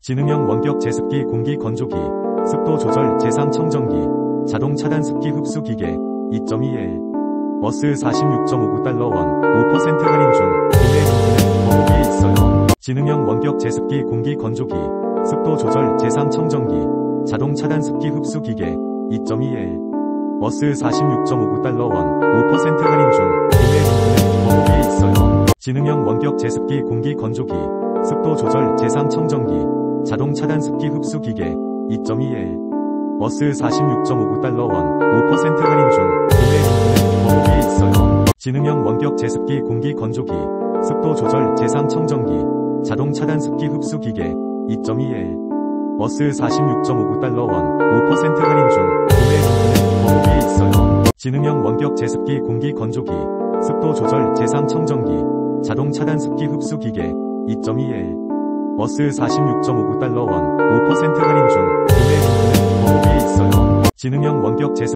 지능형 원격 제습기 공기 건조기, 습도 조절 제상 청정기, 자동 차단 습기 흡수 기계, 2.2L. 버스 46.59달러 원, 5% 할인 중, 구매 더보기에 있어요. 지능형 원격 제습기 공기 건조기, 습도 조절 제상 청정기, 자동 차단 습기 흡수 기계, 2.2L. 버스 46.59달러 원, 5% 할인 중, 구매 더보기에 있어요. 지능형 원격 제습기 공기 건조기, 습도 조절 제상 청정기, 자동 차단 습기 흡수 기계, 2.2L. 버스 46.59달러 원, 5% 할인 중, 구매 더보기에 있어요. 지능형 원격 제습기 공기 건조기, 습도 조절 제상 청정기, 자동 차단 습기 흡수 기계, 2.2L. 버스 46.59달러 원, 5% 할인 중, 구매 더보기에 있어요. 지능형 원격 제습기 공기 건조기, 습도 조절 제상 청정기, 자동 차단 습기 흡수 기계, 2.2L. 버스 46.59달러 원, 5% 할인 중, 구매 더보기에 있어요. 지능형 원격 제습기